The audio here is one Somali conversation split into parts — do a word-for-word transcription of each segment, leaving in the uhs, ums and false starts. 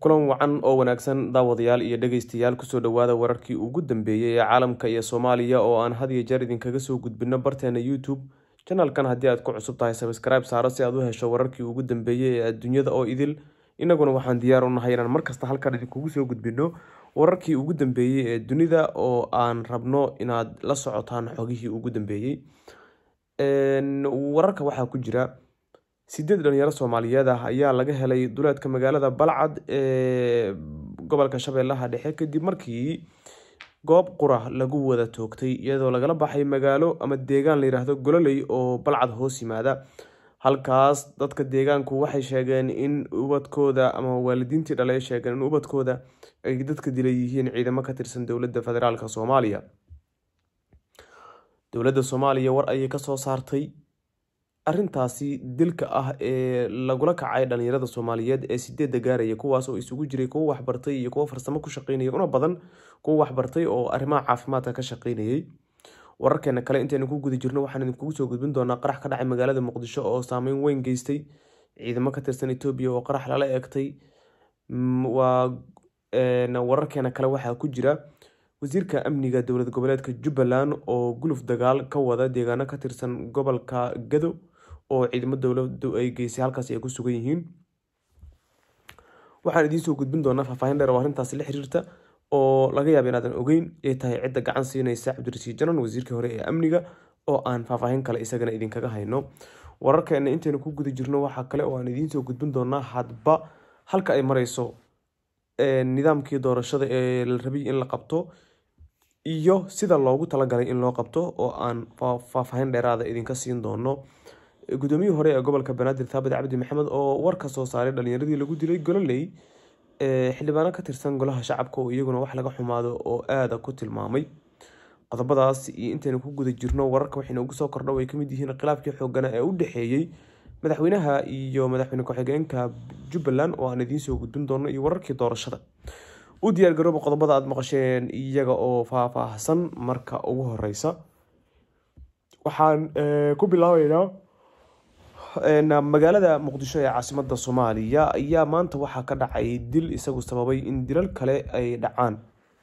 kulan wacan oo wanaagsan daawadayaal iyo dhageystayaal kusoo dhawaada wararkii ugu dambeeyay ee caalamka iyo Soomaaliya oo aan had iyo jeer idinkaga soo gudbino barteena YouTube channelkan haddii aad ku cusub tahay subscribe saaro si aad u hesho wararkii ugu dambeeyay ee adduunyada oo idil inaguna waxaan diyaar u nahay inaan markasta halkan idinkugu soo gudbino wararkii ugu dambeeyay ee dunida oo aan rabno inaad la socotaan xogihii ugu dambeeyay een wararka waxa ku jira sideed dhalinyaro Soomaaliyeed ah ayaa laga helay duleedka magaalada Balcad ee gobolka Shabeellaha Dhexe kadib markii goob qura lagu wada toogtay iyadoo lagala baxay magaalo ama deegaan la yiraahdo Gololey oo Balcad hoos yimaada halkaas dadka deegaanku waxay sheegeen in ubadkooda ama waalidiintii dhalay sheegeen in ubadkooda ay dadka dilay yihiin ciidamo ka tirsan dowladda federaalka Soomaaliya dowladda Soomaaliya war ay ka soo saartay arrintaasi dilka ah ee lagula kacay dhalinyarada Soomaaliyeed ee sideed gaaraya kuwaas oo isugu jiray kuwa waxbartay iyo kuwa farsamo ku shaqeynaya una badan kuwa waxbartay oo arrimaha caafimaadka ka shaqeynayay wararkeena kale intaanu ku guda jirno waxaan idinku soo gudbin doonaa qarax ka dhacay magaalada Muqdisho oo saameyn weyn geystay ciidamo ka tirsan Itoobiya oo qarax lala eegtay waa ee wararkeena kale waxa ku jira wasiirka amniga dowlad goboleedka Jubbaland oo guluf dagaal ka wada deegaano ka tirsan gobolka Gado oo ciidamada dowladdu ay geysay halkaas ay ku sugan yihiin waxaan idin soo gudbin doonaa faahfaahin dheer oo arrintaas la xiriirta oo laga yaabo inaadan ogeyn ay tahay cidda gacan siinaysa Cabdirasiid Janan wasiirka hore ee amniga oo aan faahfaahin kale isagana idin kaga hayno wararkeena intaanu ku guda jirno waxa kale oo aan idin soo gudbin doonaa hadba halka ay marayso ee nidaamkii doorashada ee la rabay in la qabto iyo sida loogu talagalay in loo qabto oo aan faahfaahin dheeraad idinka siin doono gudoomiyaha hore ee gobolka Banaadir Thabit Cabdi Maxamed oo war ka soo saaray dhalinyaradii lagu dilay Gololey ee xildhibaano ka tirsan golaha shacabka oo iyaguna wax laga xumaado oo aad ku tilmaamay qodobadaas iyo intaanu ku guda jirno wararka waxayna ugu soo kordhay way kamid yihiin khilaafkii xooggan ee u dhaxeeyay madaxweynaha iyo madaxweyne ku-xigeenka Jubbaland oo aan idin soo gudbin doono iyo wararkii doorashada u diyaar garooba qodobada aad maqasheen iyaga oo faahfaahsan marka ugu horeysa waxaan ku bilaabaynaa een magaalada Muqdisho ee caasimadda Soomaaliya ayaa maanta waxa ka dhacay dil isagu sababay in dilal kale ay dhacaan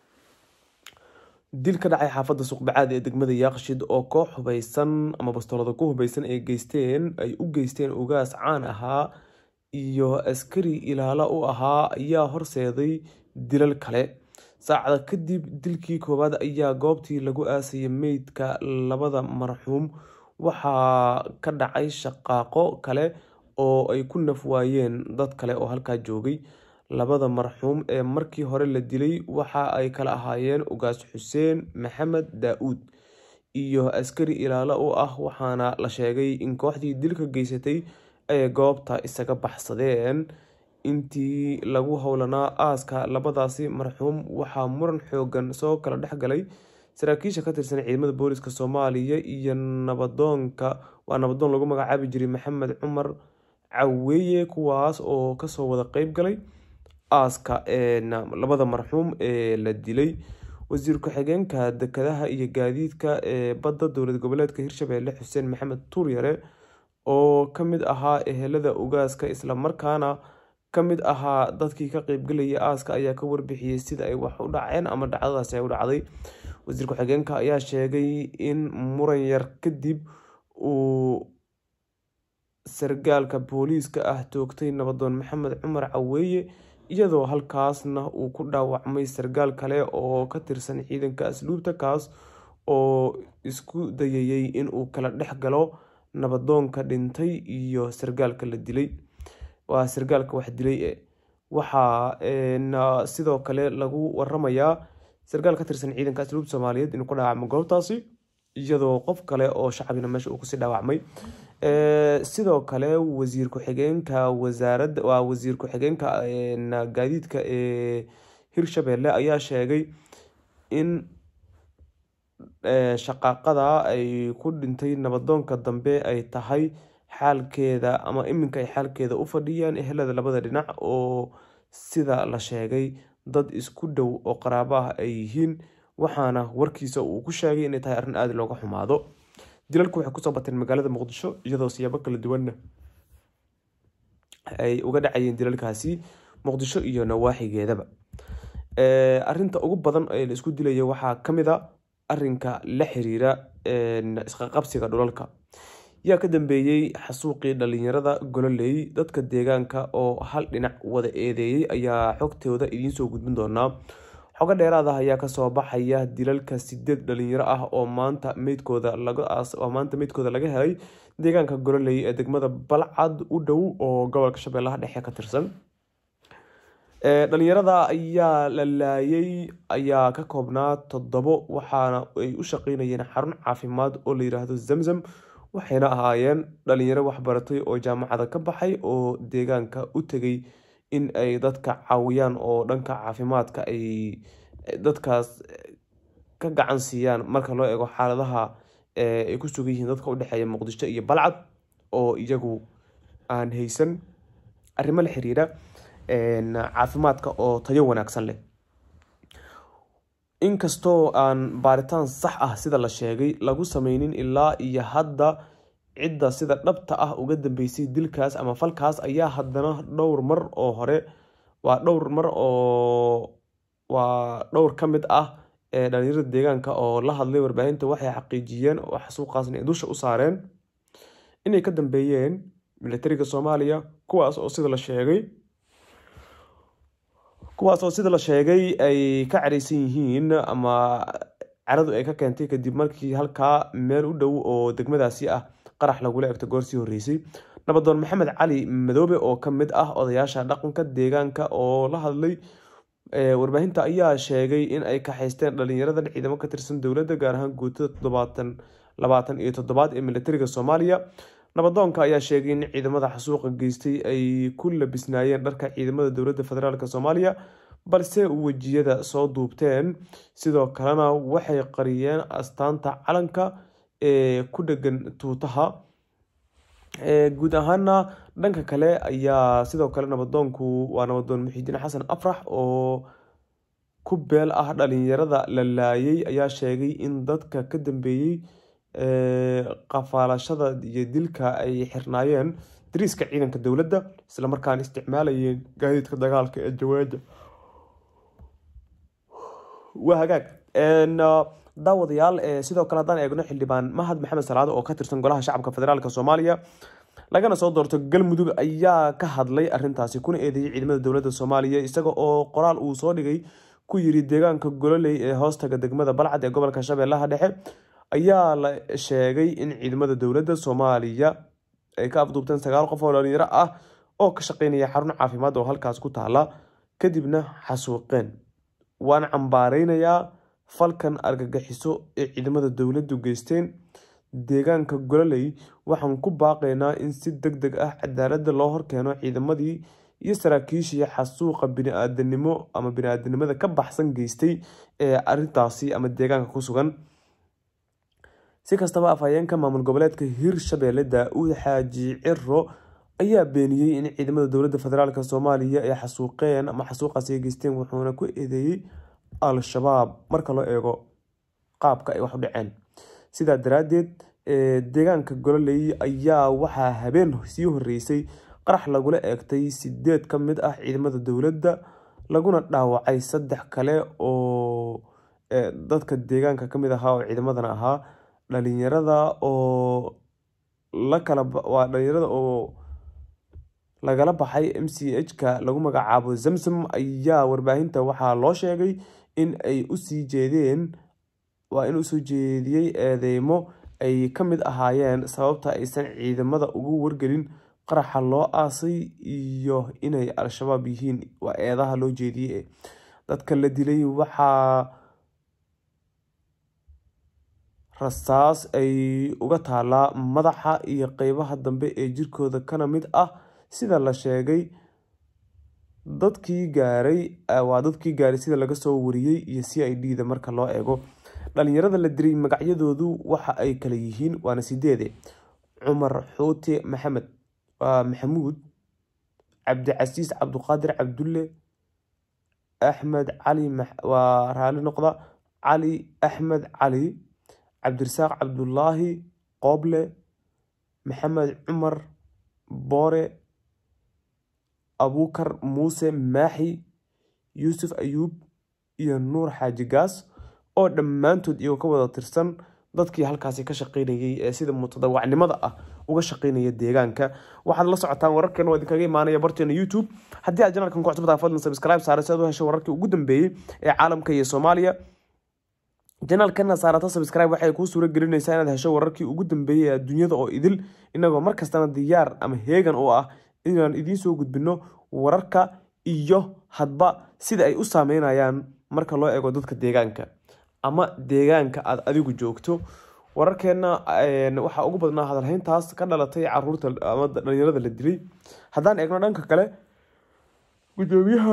dil ka dhacay xaafadda Suuqbacaad ee degmada Yaaqshid oo koox hubeysan ama bastoolada ku hubeysan ay geysteen ay u geysteen ugaas caan ahaa iyo askari ilaalo u ahaa ayaa horseeday dilal kale saacada kadib dilkii koobaad ayaa goobtii lagu aasayay meydka labada marxuum waxaa ka dhacay shaqaaqo kale oo ay ku nafwaayeen dad kale oo halka joogay labada marxuum ee markii hore la dilay waxa ay kala ahaayeen ugaas Xuseen Maxamed Daawud iyo askari ilaalo u ah waxaana la sheegay in kooxdii dilka geysatay ay goobta isaga baxsadeen intii lagu howlanaa aaska labadaasi marxuum waxa muran xoogan soo kala dhaxgalay saraakiisha ka tirsan ciidamada booliska Soomaaliya iyo nabadoonka waa nabadoon lagu magacaabi jiray Maxamed Cumar Caweeye kuwaas oo ka soo wada qayb galay aaska ee labada marxuum ee la dilay wasiir ku-xigeenka dekedaha iyo gaadiidka ee badda dowlad goboleedka Hirshabeelle Xuseen Maxamed Tuuryare oo kamid ahaa ehelada ugaaska isla markaana kamid ahaa dadkii ka qayb galay aaska ayaa ka warbixiyay sida ay wax u dhaceen ama dhacdadaas ay u dhacday wasiir ku-xigeenka ayaa sheegay in muran yar kadib uu sargaalka booliiska ah toogtay nabadoon Maxamed Cumar Caweeye iyadoo halkaasna uu ku dhaawacmay sargaal kale oo ka tirsan ciidanka asluubta kaas oo isku dayayay in uu kala dhex galo nabadoonka dhintay iyo sargaalka la dilay waa sargaalka wax dilay ee waxa een sidoo kale lagu waramayaa sargaal ka tirsan ciidanka asluubta Soomaaliyeed in ku dhaawacmay goobtaasi iyadoo qof kale oo shacabina meesha uu ku sii dhaawacmay ee sidoo kale wasiir ku-xigeenka wasaaradda waa wasiir ku-xigeenka een gaadiidka ee Hirshabeelle ayaa sheegay in ee shaqaaqada ay ku dhintay nabadoonka dambe ay tahay xaalkeeda ama iminka ay xaalkeeda u fadhiyaan ehelada labada dhinac oo sida la sheegay dad isku dhow oo qaraabo ah ay yihiin waxaana warkiisa uu ku sheegay in ay tahay arrin aad looga xumaado dilalku waxay ku soo bateen magaalada Muqdisho iyadoo siyaabo kala duwan ay uga dhacayeen dilalkaasi muqdisho iyo nawaaxigeedaba. ee arinta ugu badan ee la isku dilayo waxaa kamid ah arinka la xiriira isqa qabsiga dhulalka. yaa ka dambeeyay xasuuqii dhalinyarada Gololey. Dadka deegaanka oo hal dhinac wada eedeeyay ayaa xogtooda idiin soo gudbin doonaa. xogo dheeraad ah ayaa kasoo baxaya dilalka sideed dhalinyaro ah oo maanta meydkooda laga aas oo maanta meydkooda laga helay deegaanka Gololey ee degmada Balcad u dhow oo gobolka Shabeellaha Dhexe ka tirsan. ee dhalinyarada ayaa la laayay ayaa ka koobnaa toddobo waxaana ay u shaqeynayeen xarun caafimaad oo la yiraahdo Zamzam. waxayna ahaayeen dhalinyaro waxbaratay oo jaamacada ka baxay oo deegaanka u tagay in ay dadka caawiyaan oo dhanka caafimaadka ay dadkaas ka gacan siiyaan marka loo eego xaaladaha ay ku sugan yihiin dadka u dhexeeya Muqdisho iyo Balcad oo iyagu aan haysan arrimo la xiriira caafimaadka oo tayo wanaagsan leh. inkastoo aan baaritaan sax ah sida la sheegay lagu sameynin ilaa iyo hadda cidda sida dhabta ah uga dambeysay dilkaas ama falkaas ayaa haddana dhowr mar oo hore waa dhowr mar oo waa dhowr ka mid ah ee dhalinyarada deegaanka oo la hadlay warbaahinta waxay xaqiijiyeen oo xasuuqaasna ay dusha u saareen inay ka dambeeyeen militariga Soomaaliya kuwaas oo sida la sheegay kuwaas oo sida la sheegay ay ka careysan yihiin ama caradu ay ka keentay kadib markii halka meel u dhow oo degmadaasi ah qarax lagu leegto goorsii horeysay. nabadoon Maxamed Cali Madoobe oo ka mid ah odayaasha dhaqanka deegaanka oo la hadlay ee warbaahinta ayaa sheegay in ay ka haysteen dhalinyarada ciidamo ka tirsan dowladda gaar ahaan guutada toddobaatan labaatan iyo toddoba ee militariga Soomaaliya. nabadoonka ayaa sheegay in ciidamada xasuuqa geystay ay ku labisnaayeen dharka ciidamada dowladda federaalka Soomaaliya balse wajiyada soo duubteen sidoo kalena waxay qariyeen astaanta calanka ee ku dhagan tuutaha. ee guud ahaana dhanka kale ayaa sidoo kale nabadoonku waa nabadoon Muxiidiin Xasan Afrax oo ku beel ah dhalinyarada la laayay ayaa sheegay in dadka ka dambeeyay ee qafaalashada iyo dilka ay xirnaayeen dariiska ciidanka dowladda isla markaana isticmaalayeen gaadiidka dagaalka ee jawaada. waa hagaag een daawadayaal ee sidoo kale hadaan eegno xildhibaan Mahad Maxamed Salaado oo ka tirsan golaha shacabka federaalka Soomaaliya lagana soo doorto Galmudug ayaa ka hadlay arintaasi kuna eedeeyay ciidamada dowladda Soomaaliya isaga oo qoraal uu soo dhigay ku yiri deegaanka Gololey ee hoostaga degmada Balcad ee gobolka Shabeellaha Dhexe ayaa la sheegay in ciidamada dowladda Soomaaliya ay ka afduubteen sagaal qof oo dhalinyaro ah oo ka shaqeynaya xarun caafimaad oo halkaas ku taala kadibna xasuuqeen. waan cambaareynayaa falkan argagixiso ee ciidamada dowladdu geysteen deegaanka Gololey. waxaan ku baaqaynaa in si degdeg ah cadaaladda loo horkeeno ciidamadii iyo saraakiishii xasuuqa bini'aadanimo ama bini'aadanimada ka baxsan geystay ee arintaasi ama deegaanka ku sugan. si kastaba afhayeenka maamul goboleedka Hirshabeelle Daa'uud Xaaji Cirro ayaa beeniyay in ciidamada dowladda federaalka Soomaaliya ay xasuuqeen ama xasuuqaas ay geysteen wuxuuna ku eedeeyay al-shabaab marka loo eego qaabka ay wax u dhaceen. sidaa daraadeed ee deegaanka Gololey ayaa waxaa habeen sii horeysay qarax lagula eegtay sideed ka mid ah ciidamada dowladda laguna dhaawacay saddex kale oo dadka deegaanka ka mid ahaa oo ciidamadana ahaa. dhalinyarada oo la kala waa dhalinyarada oo lagala baxay M C H-ka lagu magacaabo Zamzam ayaa warbaahinta waxaa loo sheegay in ay u sii jeedeen waa in uu soo jeediyay eedeymo ay ka mid ahaayeen sababta aysan ciidamada ugu wargelin qaraxa loo aasay iyo inay al-shabaab yihiin. waa eedaha loo jeediyay dadka la dilay waxaa rasaas ay uga taalaa madaxa iyo qeybaha dambe ee jirkooda kana mid ah sida la sheegay dadkii gaaray waa dadkii gaaray sida laga soo wariyay iyo C I D da marka loo eego. dhalinyarada la diray magacyadoodu waxa ay kala yihiin waana sideede: Cumar Xuuti Maxamed waa Maxamuud Cabdicasiis Cabduqaadir Cabdulle Axmed Cali waa raali noqda Cali Axmed Cali Cabdirasaaq Cabdullaahi Qooble Maxamed Cumar Boore Abuukar Muuse Maaxi Yuusuf Ayuub iyo Nuur Xaaji Gaas oo dhammaantood iyagoo ka wada tirsan dadkii halkaasi ka shaqeynayay ee sida mutadawacnimada ah uga shaqeynaya deegaanka. waxaad la socotaan wararkeena oo idinkaga imaanaya barteena YouTube. haddii aad channelkan ku cusubtahay fadlan subscribe saaro si aad u hesho wararkii ugu dambeeyay ee caalamka iyo Soomaaliya. channelkan saarata subscribe waxay kuu suura gelinaysaa inaad hesho wararkii ugu dambeeyay ee adduunyada oo idil inagoo mar kastana diyaar ama heegan u ah inaan idiin soo gudbino wararka iyo hadba sida ay u saameynayaan marka loo eego dadka deegaanka ama deegaanka aad adigu joogto. wararkeena waxa ugu badnaa hadalhayntaas ka dhalatay caruurta ama dhalinyarada la dilay. haddaan eegno dhanka kale gudoomiyaha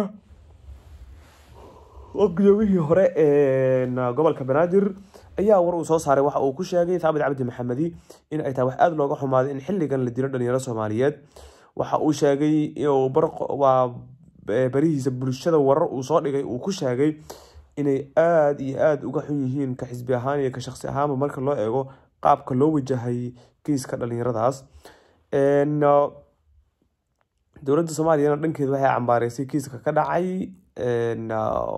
oo gudoomiyihii hore ee gobolka Banaadir ayaa war uu soo saaray waxa uu ku sheegay Thaabit Cabdi Maxamedi in ay tahay wax aad looga xumaaday in xilligan la dilo dhalinyarada Soomaaliyeed. waxa uu sheegay inuu barqo waa barihiisa bulshada warar uu soo dhigay uu ku sheegay inay aad iyo aad uga xun yihiin ka xisbi ahaan iyo ka shakhsi ahaan marka loo eego qaabka loo wajahay kiiska dhalinyaradaas. een dowladda Soomaaliya dhankeeda waxay cambaareysay kiiska ka dhacay een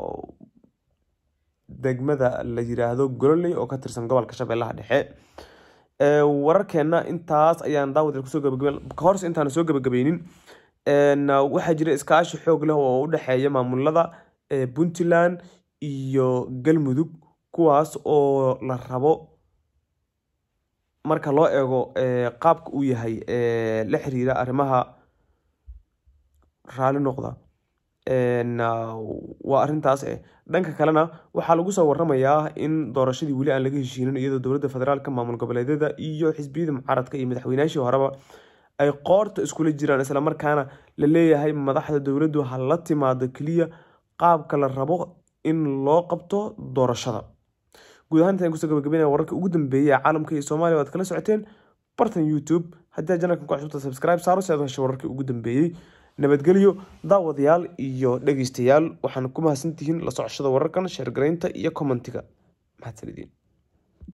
degmada la yiraahdo Gololey oo ka tirsan gobolka Shabeellaha Dhexe. ee wararkeena intaas ayaan daawada ku soo gabagabay ka hor intaan soo gabagabaynin. een waxa jira iskaashi xoog leh oo u dhaxeeya maamulada ee Puntland iyo Galmudug kuwaas oo la rabo marka loo eego ee qaabka uu yahay ee la xiriira arrimaha raali noqda. een waa arintaas ee dhanka kalena waxa lagu soo waramayaa in doorashadii wali aan laga heshiinin iyadoo dowladda federaalka maamul goboleedyada iyo xisbiyada mucaaradka iyo madaxweynayaashii horeba ay qoorta iskula jiraan isla markaana la leeyahay madaxda dowladdu hal la timaado kaliya qaabka la rabo in loo qabto doorashada. guud ahaan intaan ku soo gabagabeynaa wararka ugu dambeeyay ee caalamka iyo Soomaaliya waad kala socoteen bartan YouTube. haddii aad channelkan ku cusubtahay subscribe saaro si aad u hesho wararkii ugu dambeeyay. nabadgelyo daawadayaal iyo dhageystayaal waxaan ku mahadsantihiin la socoshada wararkan share gareynta iyo commentiga. mahadsanidin.